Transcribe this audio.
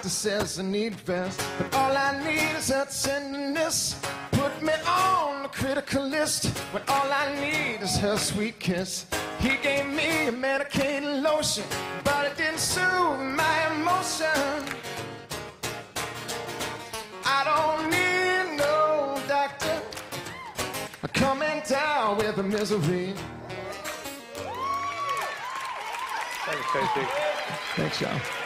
doctor says I need rest, but all I need is her tenderness. Put me on the critical list when all I need is her sweet kiss. He gave me a medicated lotion, but it didn't soothe my emotion. I don't need no doctor coming down with the misery. Thanks, Casey. Thanks, y'all.